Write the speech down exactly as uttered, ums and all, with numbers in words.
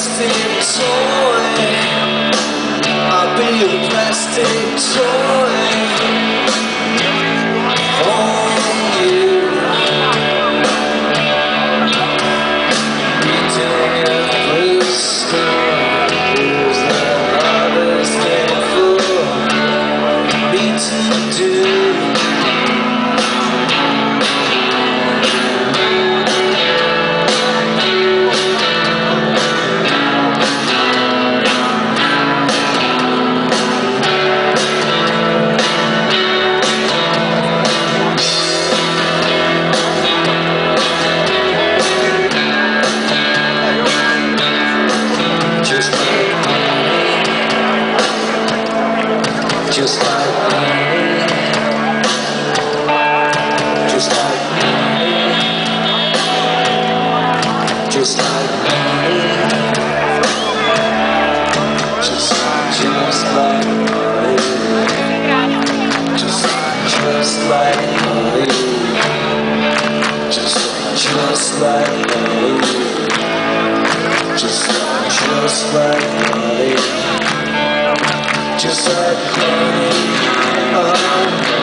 plastic toy. I'll be a plastic toy. Just like me, just like me, just like me, just, just like me, just, just like me, just, just like me, just, just like me. Just like honey, oh.